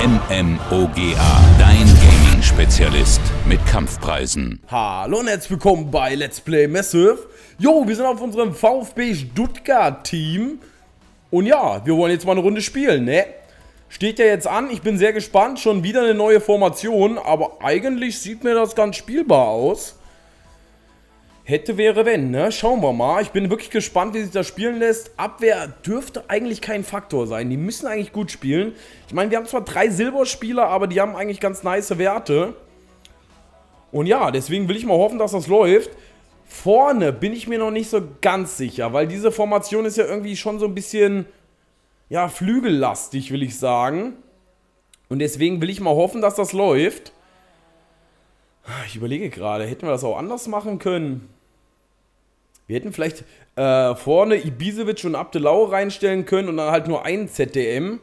NMOGA, dein Gaming-Spezialist mit Kampfpreisen. Hallo und herzlich willkommen bei Let's Play Massive. Jo, wir sind auf unserem VfB Stuttgart-Team. Und ja, wir wollen jetzt mal eine Runde spielen, ne? Steht ja jetzt an, ich bin sehr gespannt. Schon wieder eine neue Formation, aber eigentlich sieht mir das ganz spielbar aus. Hätte, wäre, wenn, ne? Schauen wir mal. Ich bin wirklich gespannt, wie sich das spielen lässt. Abwehr dürfte eigentlich kein Faktor sein. Die müssen eigentlich gut spielen. Ich meine, wir haben zwar 3 Silberspieler, aber die haben eigentlich ganz nice Werte. Und ja, deswegen will ich mal hoffen, dass das läuft. Vorne bin ich mir noch nicht so ganz sicher, weil diese Formation ist ja irgendwie schon so ein bisschen, ja, flügellastig, will ich sagen. Und deswegen will ich mal hoffen, dass das läuft. Ich überlege gerade, hätten wir das auch anders machen können? Wir hätten vielleicht vorne Ibisevic und Abdelau reinstellen können und dann halt nur einen ZDM.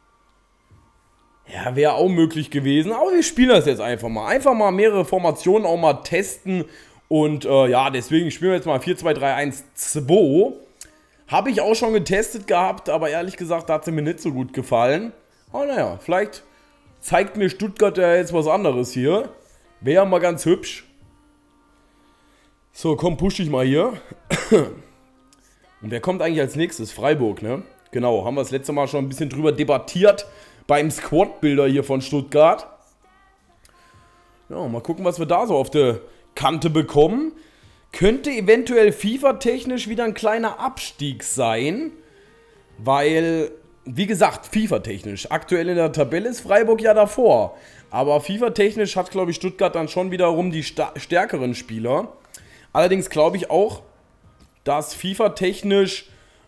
Ja, wäre auch möglich gewesen, aber wir spielen das jetzt einfach mal. Einfach mal mehrere Formationen auch mal testen. Und ja, deswegen spielen wir jetzt mal 4-2-3-1-2. Habe ich auch schon getestet gehabt, aber ehrlich gesagt hat sie mir nicht so gut gefallen. Aber naja, vielleicht zeigt mir Stuttgart ja jetzt was anderes hier. Wäre mal ganz hübsch. So, komm, push dich mal hier. Und wer kommt eigentlich als nächstes? Freiburg, ne? Genau, haben wir das letzte Mal schon ein bisschen drüber debattiert beim Squad-Builder hier von Stuttgart. Ja, mal gucken, was wir da so auf der Kante bekommen. Könnte eventuell FIFA-technisch wieder ein kleiner Abstieg sein. Weil, wie gesagt, FIFA-technisch. Aktuell in der Tabelle ist Freiburg ja davor. Aber FIFA-technisch hat, glaube ich, Stuttgart dann schon wiederum die stärkeren Spieler. Allerdings glaube ich auch, dass FIFA-technisch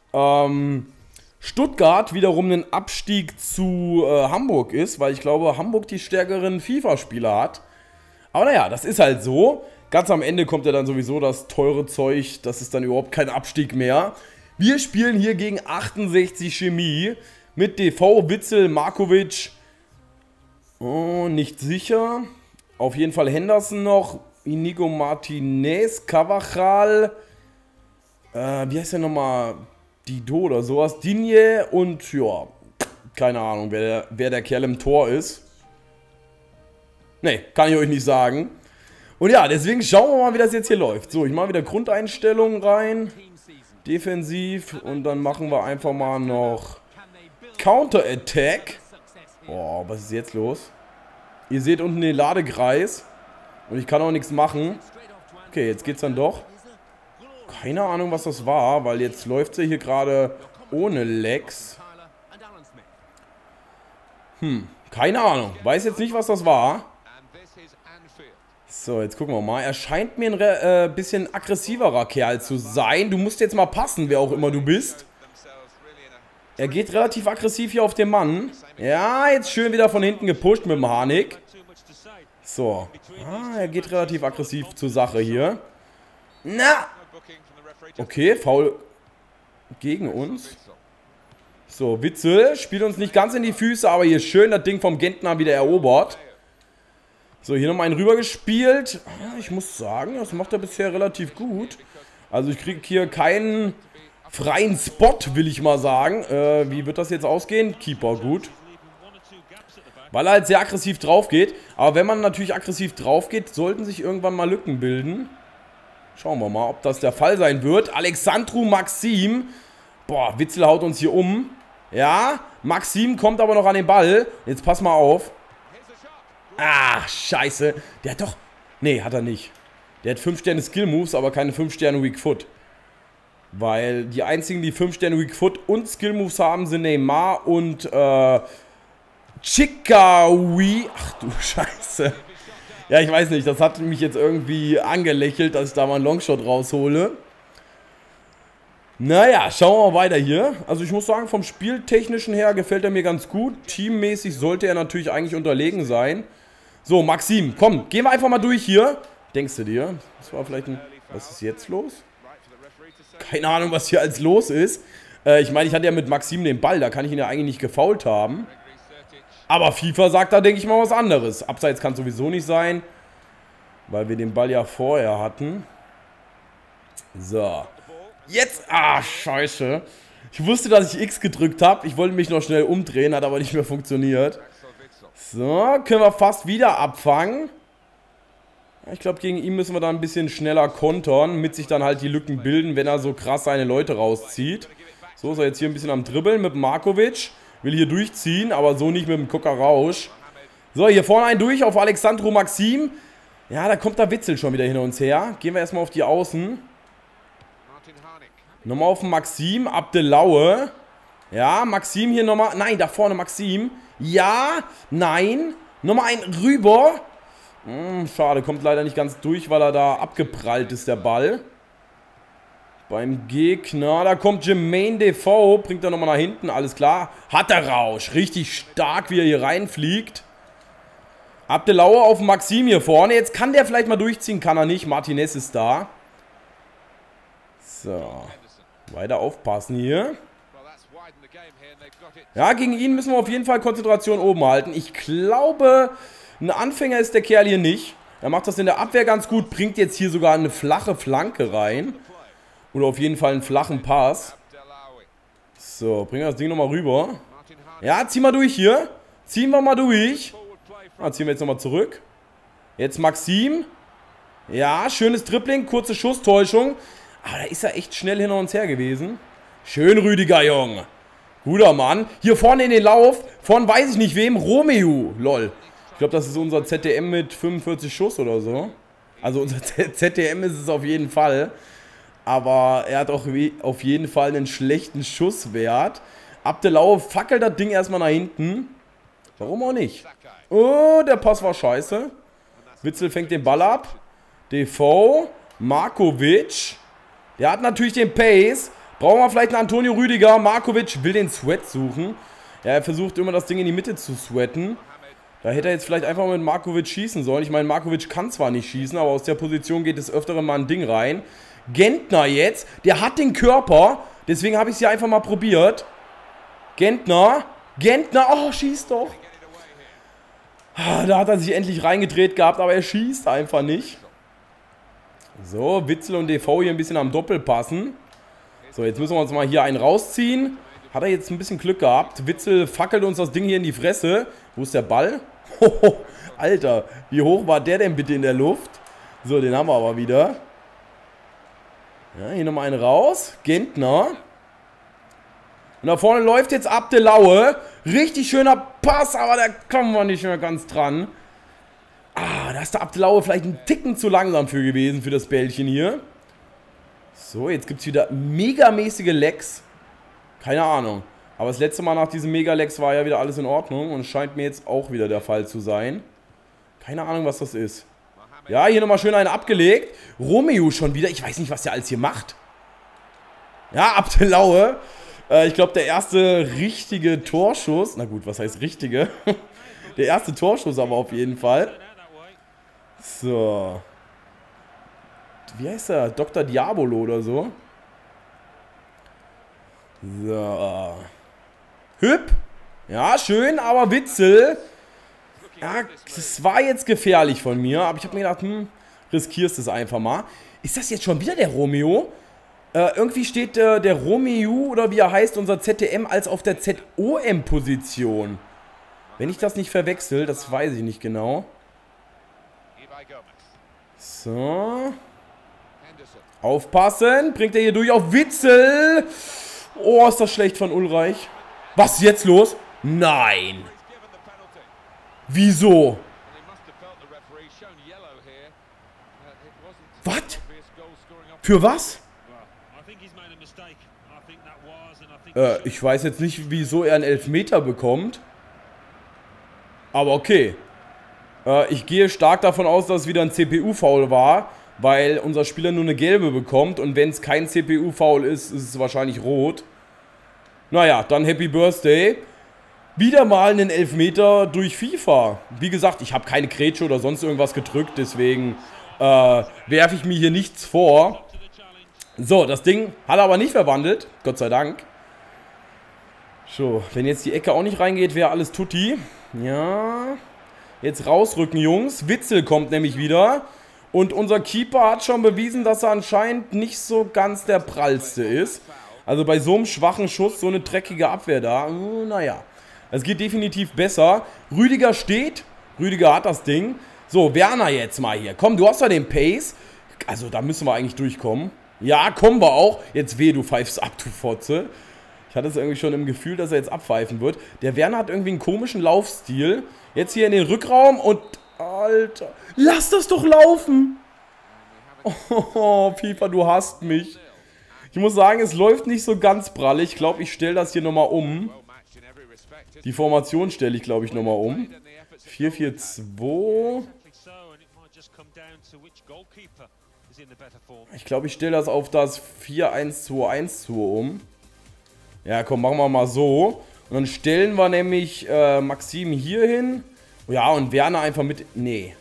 Stuttgart wiederum ein Abstieg zu Hamburg ist. Weil ich glaube, Hamburg die stärkeren FIFA-Spieler hat. Aber naja, das ist halt so. Ganz am Ende kommt ja dann sowieso das teure Zeug. Das ist dann überhaupt kein Abstieg mehr. Wir spielen hier gegen 68 Chemie. Mit DV, Witzel, Markovic. Oh, nicht sicher. Auf jeden Fall Henderson noch. Inigo Martinez, Cavachal. Wie heißt der nochmal? Dido oder sowas. Digne und ja, keine Ahnung, wer der Kerl im Tor ist. Ne, kann ich euch nicht sagen. Und ja, deswegen schauen wir mal, wie das jetzt hier läuft. So, ich mache wieder Grundeinstellungen rein. Defensiv. Und dann machen wir einfach mal noch Counter-Attack. Boah, was ist jetzt los? Ihr seht unten den Ladekreis. Und ich kann auch nichts machen. Okay, jetzt geht's dann doch. Keine Ahnung, was das war, weil jetzt läuft sie hier gerade ohne Lags. Keine Ahnung. Weiß jetzt nicht, was das war. So, jetzt gucken wir mal. Er scheint mir ein bisschen aggressiverer Kerl zu sein. Du musst jetzt mal passen, wer auch immer du bist. Er geht relativ aggressiv hier auf den Mann. Ja, jetzt schön wieder von hinten gepusht mit dem Harnik. So. Er geht relativ aggressiv zur Sache hier. Na! Okay, Foul gegen uns. So, Witzel spielt uns nicht ganz in die Füße, aber hier schön das Ding vom Gentner wieder erobert. So, hier nochmal einen rüber gespielt. Ich muss sagen, das macht er bisher relativ gut. Also ich kriege hier keinen freien Spot, will ich mal sagen. Wie wird das jetzt ausgehen? Keeper, gut. Weil er halt sehr aggressiv drauf geht. Aber wenn man natürlich aggressiv drauf geht, sollten sich irgendwann mal Lücken bilden. Schauen wir mal, ob das der Fall sein wird. Alexandru Maxim. Boah, Witzel haut uns hier um. Ja, Maxim kommt aber noch an den Ball. Jetzt pass mal auf. Ah, scheiße. Der hat doch... Nee, hat er nicht. Der hat 5 Sterne Skill Moves, aber keine 5 Sterne Weak Foot. Weil die einzigen, die 5 Sterne Weak Foot und Skill Moves haben, sind Neymar und Chikawi. Ach du Scheiße. Ja, ich weiß nicht, das hat mich jetzt irgendwie angelächelt, dass ich da mal einen Longshot raushole. Naja, schauen wir mal weiter hier. Also ich muss sagen, vom Spieltechnischen her gefällt er mir ganz gut. Teammäßig sollte er natürlich eigentlich unterlegen sein. So, Maxim, komm, gehen wir einfach mal durch hier. Denkst du dir? Das war vielleicht ein... Was ist jetzt los? Keine Ahnung, was hier als los ist. Ich meine, ich hatte ja mit Maxim den Ball, da kann ich ihn ja eigentlich nicht gefoult haben. Aber FIFA sagt da, denke ich mal, was anderes. Abseits kann sowieso nicht sein, weil wir den Ball ja vorher hatten. So. Jetzt. Ah, scheiße. Ich wusste, dass ich X gedrückt habe. Ich wollte mich noch schnell umdrehen, hat aber nicht mehr funktioniert. So, können wir fast wieder abfangen. Ich glaube, gegen ihn müssen wir dann ein bisschen schneller kontern, mit sich dann halt die Lücken bilden, wenn er so krass seine Leute rauszieht. So ist er jetzt hier ein bisschen am Dribbeln mit Markovic. Will hier durchziehen, aber so nicht mit dem Kuckerrausch. So, hier vorne ein durch auf Alexandru Maxim. Ja, da kommt der Witzel schon wieder hinter uns her. Gehen wir erstmal auf die Außen. Nochmal auf den Maxim. Abdelaue. Ja, Maxim hier nochmal. Nein, da vorne Maxim. Ja, nein. Nochmal ein rüber. Schade, kommt leider nicht ganz durch, weil er da abgeprallt ist, der Ball. Beim Gegner, da kommt Jermaine Defoe, bringt er nochmal nach hinten, alles klar. Hat der Rausch, richtig stark, wie er hier reinfliegt. Abdelaue auf Maxim hier vorne, jetzt kann der vielleicht mal durchziehen, kann er nicht, Martinez ist da. So, weiter aufpassen hier. Ja, gegen ihn müssen wir auf jeden Fall Konzentration oben halten. Ich glaube, ein Anfänger ist der Kerl hier nicht. Er macht das in der Abwehr ganz gut, bringt jetzt hier sogar eine flache Flanke rein. Oder auf jeden Fall einen flachen Pass. So, bringen wir das Ding nochmal rüber. Ja, zieh mal durch hier. Ziehen wir mal durch. Ziehen wir jetzt nochmal zurück. Jetzt Maxim. Ja, schönes Dribbling, kurze Schusstäuschung. Aber da ist er echt schnell hinter uns her gewesen. Schön, Rüdiger, Junge. Guter Mann. Hier vorne in den Lauf. Von weiß ich nicht wem. Romeo. Lol. Ich glaube, das ist unser ZDM mit 45 Schuss oder so. Also unser ZDM ist es auf jeden Fall. Aber er hat auch auf jeden Fall einen schlechten Schusswert. Abdelaue fackelt das Ding erstmal nach hinten. Warum auch nicht? Oh, der Pass war scheiße. Witzel fängt den Ball ab. Defoe. Markovic. Der hat natürlich den Pace. Brauchen wir vielleicht einen Antonio Rüdiger. Markovic will den Sweat suchen. Ja, er versucht immer das Ding in die Mitte zu sweaten. Da hätte er jetzt vielleicht einfach mit Markovic schießen sollen. Ich meine, Markovic kann zwar nicht schießen, aber aus der Position geht es öfteren mal ein Ding rein. Gentner jetzt, der hat den Körper, deswegen habe ich es hier einfach mal probiert. Gentner, oh, schießt doch. Da hat er sich endlich reingedreht gehabt, aber er schießt einfach nicht. So, Witzel und Defoe hier ein bisschen am Doppel passen. So, jetzt müssen wir uns mal hier einen rausziehen. Hat er jetzt ein bisschen Glück gehabt. Witzel fackelt uns das Ding hier in die Fresse. Wo ist der Ball? Alter, wie hoch war der denn bitte in der Luft? So, den haben wir aber wieder. Ja, hier nochmal einen raus. Gentner. Und da vorne läuft jetzt Abdelaue. Richtig schöner Pass, aber da kommen wir nicht mehr ganz dran. Da ist der Abdelaue vielleicht ein Ticken zu langsam für gewesen, für das Bällchen hier. So, jetzt gibt es wieder megamäßige Lecks. Keine Ahnung. Aber das letzte Mal nach diesem Mega-Lecks war ja wieder alles in Ordnung. Und es scheint mir jetzt auch wieder der Fall zu sein. Keine Ahnung, was das ist. Ja, hier nochmal schön einen abgelegt. Romeo schon wieder. Ich weiß nicht, was der alles hier macht. Ja, Abdelaue. Ich glaube, der erste richtige Torschuss. Na gut, was heißt richtige? Der erste Torschuss aber auf jeden Fall. So. Wie heißt er? Dr. Diabolo oder so. So. Hüpp. Ja, schön, aber Witzel. Ja, das war jetzt gefährlich von mir. Aber ich habe mir gedacht, riskierst es einfach mal. Ist das jetzt schon wieder der Romeo? Irgendwie steht der Romeo, oder wie er heißt, unser ZTM, als auf der ZOM-Position. Wenn ich das nicht verwechsel, das weiß ich nicht genau. So. Aufpassen. Bringt er hier durch auf Witzel. Oh, ist das schlecht von Ulreich. Was ist jetzt los? Nein. Wieso? Was? Für was? Ich weiß jetzt nicht, wieso er einen Elfmeter bekommt. Aber okay. Ich gehe stark davon aus, dass es wieder ein CPU-Foul war, weil unser Spieler nur eine gelbe bekommt. Und wenn es kein CPU-Foul ist, ist es wahrscheinlich rot. Naja, dann Happy Birthday. Wieder mal einen Elfmeter durch FIFA. Wie gesagt, ich habe keine Grätsche oder sonst irgendwas gedrückt, deswegen werfe ich mir hier nichts vor. So, das Ding hat er aber nicht verwandelt, Gott sei Dank. So, wenn jetzt die Ecke auch nicht reingeht, wäre alles tutti. Ja, jetzt rausrücken, Jungs. Witzel kommt nämlich wieder. Und unser Keeper hat schon bewiesen, dass er anscheinend nicht so ganz der prallste ist. Also bei so einem schwachen Schuss, so eine dreckige Abwehr da, naja. Es geht definitiv besser. Rüdiger steht. Rüdiger hat das Ding. So, Werner jetzt mal hier. Komm, du hast ja den Pace. Also, da müssen wir eigentlich durchkommen. Ja, kommen wir auch. Jetzt weh, du pfeifst ab, du Fotze. Ich hatte es irgendwie schon im Gefühl, dass er jetzt abpfeifen wird. Der Werner hat irgendwie einen komischen Laufstil. Jetzt hier in den Rückraum und... Alter, lass das doch laufen! Oh, FIFA, du hasst mich. Ich muss sagen, es läuft nicht so ganz prallig. Ich glaube, ich stelle das hier nochmal um. Die Formation stelle ich, glaube ich, nochmal um. 4-4-2. Ich glaube, ich stelle das auf das 4-1-2-1-2 um. Ja, komm, machen wir mal so. Und dann stellen wir nämlich Maxim hier hin. Ja, und Werner einfach mit... Nee.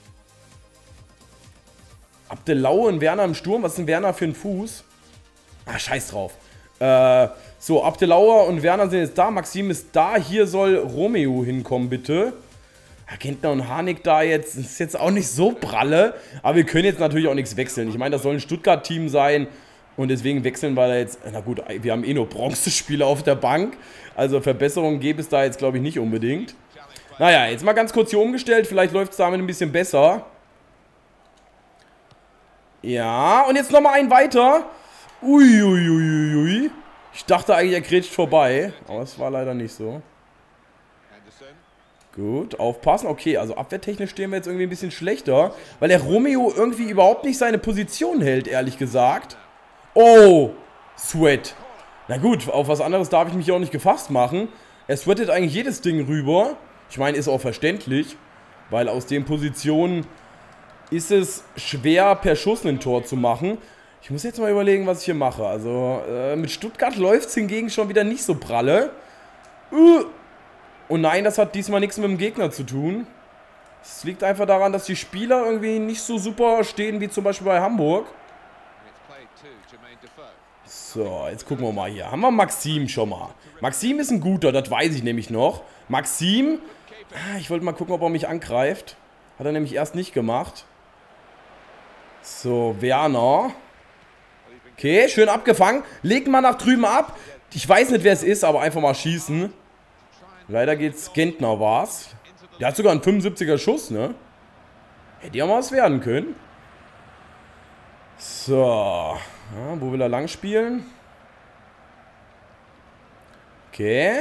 Abdelaue und Werner im Sturm. Was ist denn Werner für ein Fuß? Ah, scheiß drauf. So, Abdelaue und Werner sind jetzt da. Maxim ist da. Hier soll Romeo hinkommen, bitte. Gentner und Harnik da jetzt. Das ist jetzt auch nicht so pralle. Aber wir können jetzt natürlich auch nichts wechseln. Ich meine, das soll ein Stuttgart-Team sein. Und deswegen wechseln wir da jetzt... Na gut, wir haben eh nur Bronzespieler auf der Bank. Also Verbesserungen gäbe es da jetzt, glaube ich, nicht unbedingt. Naja, jetzt mal ganz kurz hier umgestellt. Vielleicht läuft es damit ein bisschen besser. Ja, und jetzt nochmal einen weiter. Uiuiuiui. Ich dachte eigentlich, er grätscht vorbei. Aber es war leider nicht so. Gut, aufpassen. Okay, also abwehrtechnisch stehen wir jetzt irgendwie ein bisschen schlechter. Weil der Romeo irgendwie überhaupt nicht seine Position hält, ehrlich gesagt. Oh, Sweat. Na gut, auf was anderes darf ich mich auch nicht gefasst machen. Er sweatet eigentlich jedes Ding rüber. Ich meine, ist auch verständlich. Weil aus den Positionen ist es schwer, per Schuss ein Tor zu machen. Ich muss jetzt mal überlegen, was ich hier mache. Also, mit Stuttgart läuft es hingegen schon wieder nicht so pralle. Und nein, das hat diesmal nichts mit dem Gegner zu tun. Es liegt einfach daran, dass die Spieler irgendwie nicht so super stehen, wie zum Beispiel bei Hamburg. So, jetzt gucken wir mal hier. Haben wir Maxim schon mal. Maxim ist ein guter, das weiß ich nämlich noch. Maxim, ich wollte mal gucken, ob er mich angreift. Hat er nämlich erst nicht gemacht. So, Werner. Okay, schön abgefangen. Legt mal nach drüben ab. Ich weiß nicht, wer es ist, aber einfach mal schießen. Leider geht's. Gentner war's. Der hat sogar einen 75er Schuss, ne? Hätte ja mal was werden können. So. Ja, wo will er lang spielen? Okay.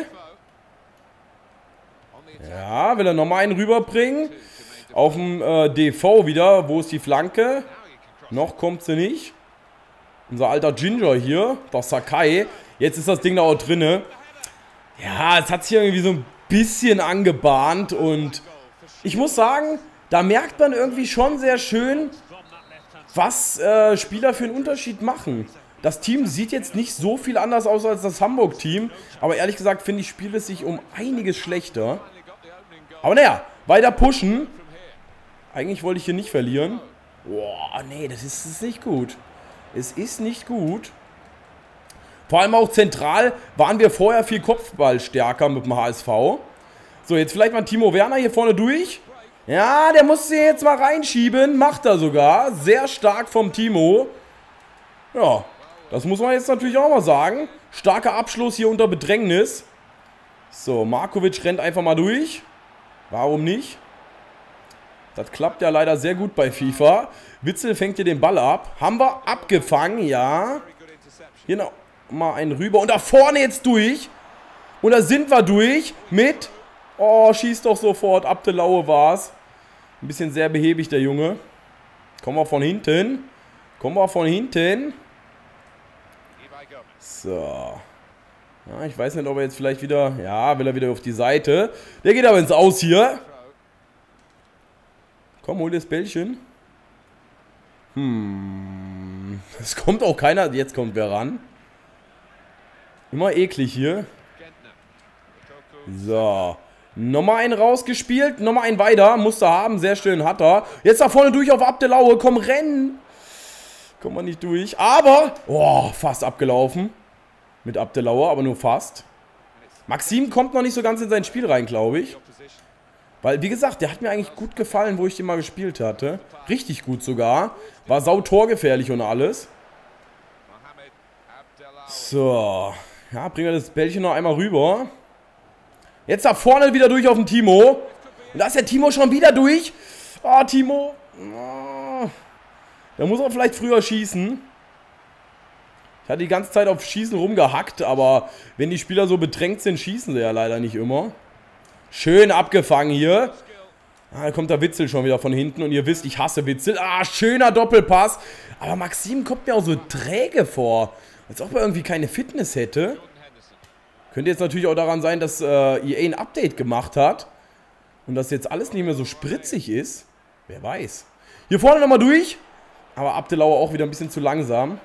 Ja, will er nochmal einen rüberbringen. Auf dem DV wieder. Wo ist die Flanke? Noch kommt sie nicht. Unser alter Ginger hier. Der Sakai. Jetzt ist das Ding da auch drinne. Ja, es hat sich irgendwie so ein bisschen angebahnt. Und ich muss sagen, da merkt man irgendwie schon sehr schön, was Spieler für einen Unterschied machen. Das Team sieht jetzt nicht so viel anders aus als das Hamburg-Team. Aber ehrlich gesagt, finde ich, spielt es sich um einiges schlechter. Aber naja, weiter pushen. Eigentlich wollte ich hier nicht verlieren. Boah, nee, das ist nicht gut. Es ist nicht gut. Vor allem auch zentral waren wir vorher viel Kopfball stärker mit dem HSV. So, jetzt vielleicht mal Timo Werner hier vorne durch. Ja, der muss sie jetzt mal reinschieben. Macht er sogar. Sehr stark vom Timo. Ja, das muss man jetzt natürlich auch mal sagen. Starker Abschluss hier unter Bedrängnis. So, Markovic rennt einfach mal durch. Warum nicht? Das klappt ja leider sehr gut bei FIFA. Witzel fängt hier den Ball ab. Haben wir abgefangen, ja. Hier noch mal einen rüber. Und da vorne jetzt durch. Und da sind wir durch mit... Oh, schießt doch sofort. Abdelaue war's. Ein bisschen sehr behäbig, der Junge. Kommen wir von hinten. Kommen wir von hinten. So. Ja, ich weiß nicht, ob er jetzt vielleicht wieder... Ja, will er wieder auf die Seite. Der geht aber ins Aus hier. Komm, hol dir das Bällchen. Es kommt auch keiner. Jetzt kommt wer ran. Immer eklig hier. So. Nochmal einen rausgespielt. Nochmal einen weiter. Musste haben. Sehr schön hat er. Jetzt da vorne durch auf Abdelaue. Komm, rennen. Kommt man nicht durch. Aber. Oh, fast abgelaufen. Mit Abdelaue, aber nur fast. Maxim kommt noch nicht so ganz in sein Spiel rein, glaube ich. Weil, wie gesagt, der hat mir eigentlich gut gefallen, wo ich den mal gespielt hatte. Richtig gut sogar. War sautorgefährlich und alles. So. Ja, bringen wir das Bällchen noch einmal rüber. Jetzt da vorne wieder durch auf den Timo. Und da ist der Timo schon wieder durch. Ah, Timo. Oh. Da muss er vielleicht früher schießen. Ich hatte die ganze Zeit auf Schießen rumgehackt, aber wenn die Spieler so bedrängt sind, schießen sie ja leider nicht immer. Schön abgefangen hier. Ah, da kommt der Witzel schon wieder von hinten und ihr wisst, ich hasse Witzel. Ah, schöner Doppelpass. Aber Maxim kommt mir auch so träge vor. Als ob er irgendwie keine Fitness hätte. Könnte jetzt natürlich auch daran sein, dass EA ein Update gemacht hat. Und dass jetzt alles nicht mehr so spritzig ist. Wer weiß. Hier vorne nochmal durch. Aber Abdelauer auch wieder ein bisschen zu langsam.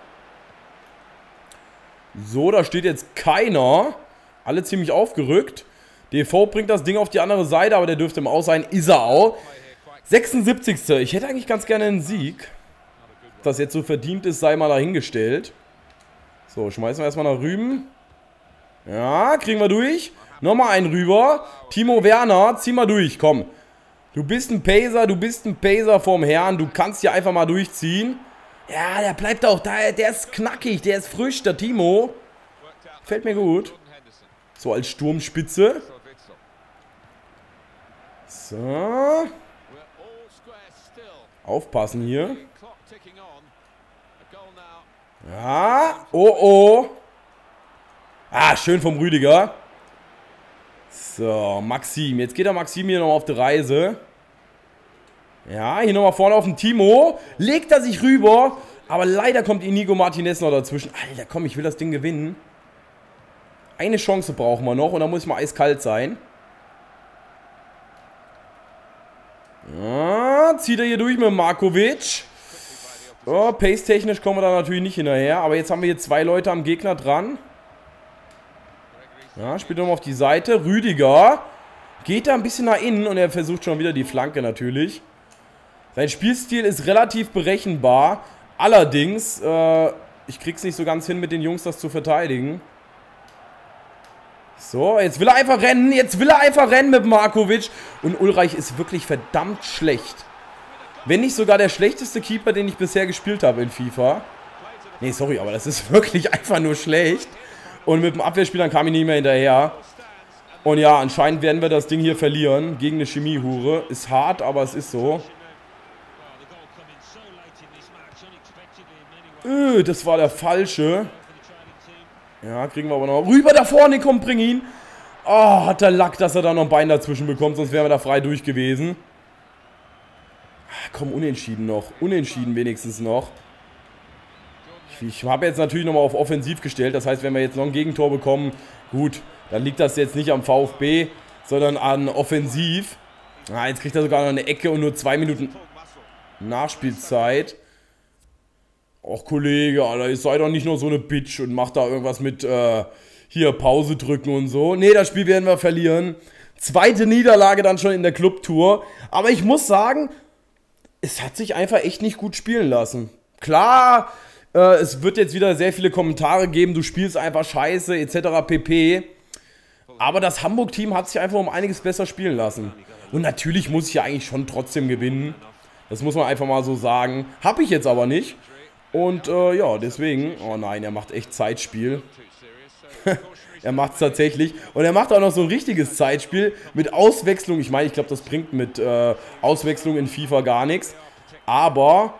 So, da steht jetzt keiner. Alle ziemlich aufgerückt. DV bringt das Ding auf die andere Seite, aber der dürfte im Aus sein. Ist er auch. 76. Ich hätte eigentlich ganz gerne einen Sieg. Ob das jetzt so verdient ist, sei mal dahingestellt. So, schmeißen wir erstmal nach rüben. Ja, kriegen wir durch. Nochmal einen rüber. Timo Werner, zieh mal durch, komm. Du bist ein Pacer vom Herrn. Du kannst hier einfach mal durchziehen. Ja, der bleibt auch da. Der ist knackig, der ist frisch, der Timo. Fällt mir gut. So, als Sturmspitze. So. Aufpassen hier. Ja. Oh, oh. Ah, schön vom Rüdiger. So, Maxim. Jetzt geht der Maxim hier nochmal auf die Reise. Ja, hier nochmal vorne auf den Timo. Legt er sich rüber. Aber leider kommt Inigo Martinez noch dazwischen. Alter, komm, ich will das Ding gewinnen. Eine Chance brauchen wir noch und dann muss ich mal eiskalt sein. Ja, zieht er hier durch mit Markovic. Oh, pace-technisch kommen wir da natürlich nicht hinterher. Aber jetzt haben wir hier zwei Leute am Gegner dran. Ja, spielt nochmal auf die Seite. Rüdiger geht da ein bisschen nach innen und er versucht schon wieder die Flanke natürlich. Sein Spielstil ist relativ berechenbar. Allerdings, ich krieg's nicht so ganz hin, mit den Jungs das zu verteidigen. So, jetzt will er einfach rennen. Jetzt will er einfach rennen mit Markovic. Und Ulreich ist wirklich verdammt schlecht. Wenn nicht sogar der schlechteste Keeper, den ich bisher gespielt habe in FIFA. Nee, sorry, aber das ist wirklich einfach nur schlecht. Und mit dem Abwehrspielern kam ich nicht mehr hinterher. Und ja, anscheinend werden wir das Ding hier verlieren. Gegen eine Chemiehure. Ist hart, aber es ist so. Das war der falsche. Ja, kriegen wir aber noch. Rüber da vorne, komm, bring ihn. Oh, hat der Lack, dass er da noch ein Bein dazwischen bekommt, sonst wären wir da frei durch gewesen. Komm, unentschieden noch. Unentschieden wenigstens noch. Ich habe jetzt natürlich nochmal auf Offensiv gestellt. Das heißt, wenn wir jetzt noch ein Gegentor bekommen, gut, dann liegt das jetzt nicht am VfB, sondern an Offensiv. Ah, jetzt kriegt er sogar noch eine Ecke und nur 2 Minuten Nachspielzeit. Och, Kollege, Alter, ihr seid doch nicht nur so eine Bitch und macht da irgendwas mit, hier, Pause drücken und so. Nee, das Spiel werden wir verlieren. Zweite Niederlage dann schon in der Clubtour. Aber ich muss sagen, es hat sich einfach echt nicht gut spielen lassen. Klar, es wird jetzt wieder sehr viele Kommentare geben, du spielst einfach scheiße, etc. pp. Aber das Hamburg-Team hat sich einfach um einiges besser spielen lassen. Und natürlich muss ich ja eigentlich schon trotzdem gewinnen. Das muss man einfach mal so sagen. Hab ich jetzt aber nicht. Und ja, deswegen, oh nein, er macht echt Zeitspiel. Er macht es tatsächlich. Und er macht auch noch so ein richtiges Zeitspiel mit Auswechslung. Ich meine, ich glaube, das bringt mit Auswechslung in FIFA gar nichts. Aber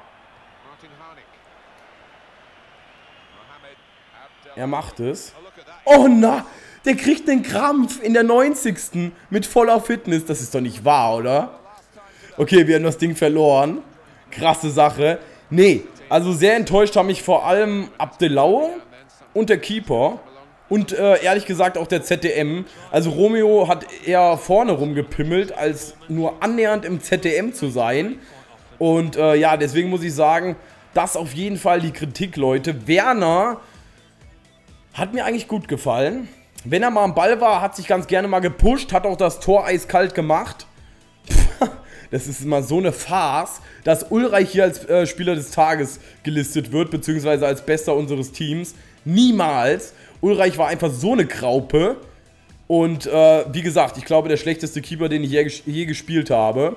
er macht es. Oh na, der kriegt den Krampf in der 90. mit voller Fitness. Das ist doch nicht wahr, oder? Okay, wir haben das Ding verloren. Krasse Sache. Nee, also sehr enttäuscht haben mich vor allem Abdelaue und der Keeper. Und ehrlich gesagt auch der ZDM. Also Romeo hat eher vorne rumgepimmelt, als nur annähernd im ZDM zu sein. Und ja, deswegen muss ich sagen, das auf jeden Fall die Kritik, Leute. Werner hat mir eigentlich gut gefallen. Wenn er mal am Ball war, hat sich ganz gerne mal gepusht, hat auch das Tor eiskalt gemacht. Das ist immer so eine Farce, dass Ulreich hier als Spieler des Tages gelistet wird, beziehungsweise als Bester unseres Teams. Niemals. Ulreich war einfach so eine Graupe. Und wie gesagt, ich glaube, der schlechteste Keeper, den ich je gespielt habe.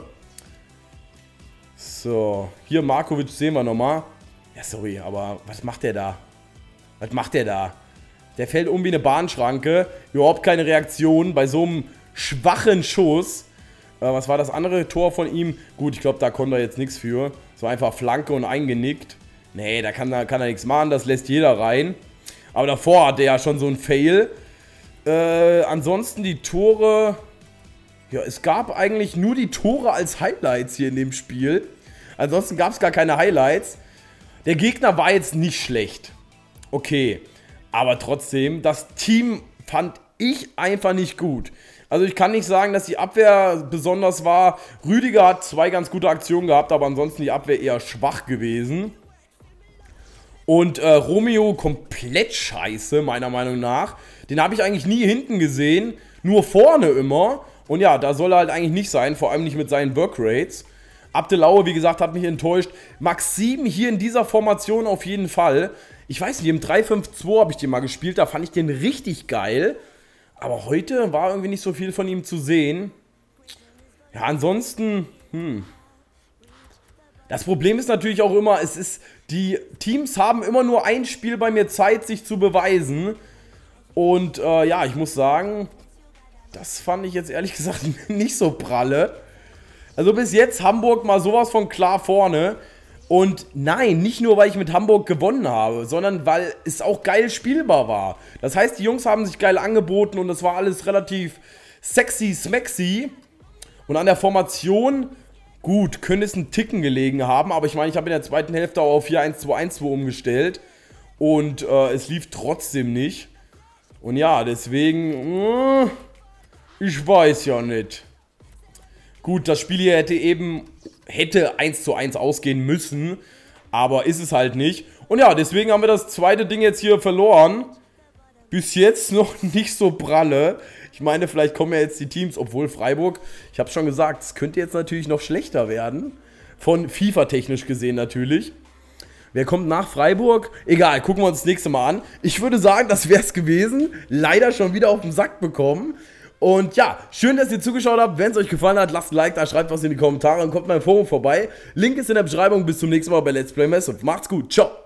So, hier Markovic sehen wir nochmal. Ja, sorry, aber was macht der da? Was macht der da? Der fällt um wie eine Bahnschranke. Überhaupt keine Reaktion bei so einem schwachen Schuss. Was war das andere Tor von ihm? Gut, ich glaube, da konnte er jetzt nichts für. So einfach Flanke und eingenickt. Nee, da kann er nichts machen, das lässt jeder rein. Aber davor hatte er ja schon so ein Fail. Ansonsten die Tore... Ja, es gab eigentlich nur die Tore als Highlights hier in dem Spiel. Ansonsten gab es gar keine Highlights. Der Gegner war jetzt nicht schlecht. Okay, aber trotzdem, das Team fand ich einfach nicht gut. Also ich kann nicht sagen, dass die Abwehr besonders war. Rüdiger hat 2 ganz gute Aktionen gehabt, aber ansonsten die Abwehr eher schwach gewesen. Und Romeo komplett scheiße, meiner Meinung nach. Den habe ich eigentlich nie hinten gesehen, nur vorne immer. Und ja, da soll er halt eigentlich nicht sein, vor allem nicht mit seinen Workrates. Abdelaue, wie gesagt, hat mich enttäuscht. Maxim hier in dieser Formation auf jeden Fall. Ich weiß nicht, im 3-5-2 habe ich den mal gespielt, da fand ich den richtig geil. Aber heute war irgendwie nicht so viel von ihm zu sehen. Ja, ansonsten, Das Problem ist natürlich auch immer, die Teams haben immer nur ein Spiel bei mir Zeit, sich zu beweisen. Und ja, ich muss sagen, das fand ich jetzt ehrlich gesagt nicht so pralle. Also bis jetzt Hamburg mal sowas von klar vorne. Und nein, nicht nur, weil ich mit Hamburg gewonnen habe, sondern weil es auch geil spielbar war. Das heißt, die Jungs haben sich geil angeboten und es war alles relativ sexy, smexy. Und an der Formation, gut, könnte es einen Ticken gelegen haben, aber ich meine, ich habe in der zweiten Hälfte auch auf 4-1-2-1-2 umgestellt. Und es lief trotzdem nicht. Und ja, deswegen, ich weiß ja nicht. Gut, das Spiel hier hätte 1:1 ausgehen müssen, aber ist es halt nicht. Und ja, deswegen haben wir das zweite Ding jetzt hier verloren. Bis jetzt noch nicht so pralle. Ich meine, vielleicht kommen ja jetzt die Teams, obwohl Freiburg, ich habe schon gesagt, es könnte jetzt natürlich noch schlechter werden. Von FIFA-technisch gesehen natürlich. Wer kommt nach Freiburg? Egal, gucken wir uns das nächste Mal an. Ich würde sagen, das wäre es gewesen. Leider schon wieder auf den Sack bekommen. Und ja, schön, dass ihr zugeschaut habt. Wenn es euch gefallen hat, lasst ein Like da, schreibt was in die Kommentare und kommt mal im Forum vorbei. Link ist in der Beschreibung. Bis zum nächsten Mal bei Let's Play Massive. Macht's gut, ciao.